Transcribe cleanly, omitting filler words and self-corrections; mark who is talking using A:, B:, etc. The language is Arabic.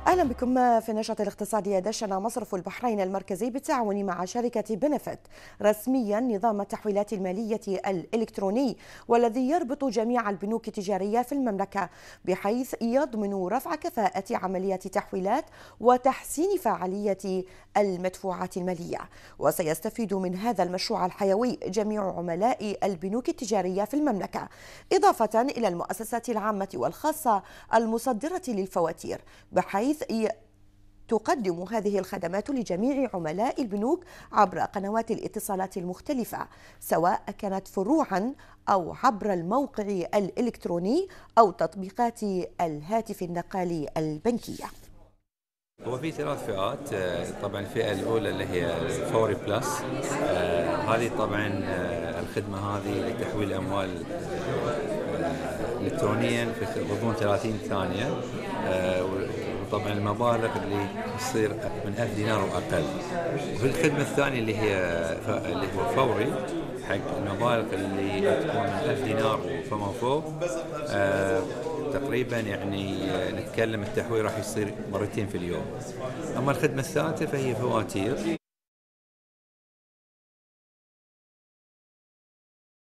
A: أهلا بكم في النشرة الاقتصادية. دشن مصرف البحرين المركزي بالتعاون مع شركة بنفت رسميا نظام التحويلات المالية الإلكتروني، والذي يربط جميع البنوك التجارية في المملكة، بحيث يضمن رفع كفاءة عمليات التحويلات وتحسين فاعلية المدفوعات المالية. وسيستفيد من هذا المشروع الحيوي جميع عملاء البنوك التجارية في المملكة، إضافة إلى المؤسسات العامة والخاصة المصدرة للفواتير، بحيث تقدم هذه الخدمات لجميع عملاء البنوك عبر قنوات الاتصالات المختلفة، سواء كانت فروعا أو عبر الموقع الإلكتروني أو تطبيقات الهاتف النقالي البنكية.
B: هو في ثلاث فئات. طبعا الفئة الأولى اللي هي فوري بلس. هذه طبعا الخدمة هذه لتحويل الأموال إلكترونيا في غضون 30 ثانية، وطبعا المبالغ اللي تصير من 1000 دينار وأقل. وفي الخدمة الثانية اللي هو فوري، حق المبالغ اللي تكون من 1000 دينار فما فوق. تقريبا يعني نتكلم التحويل راح يصير مرتين في اليوم. أما الخدمة الثالثة فهي فواتير.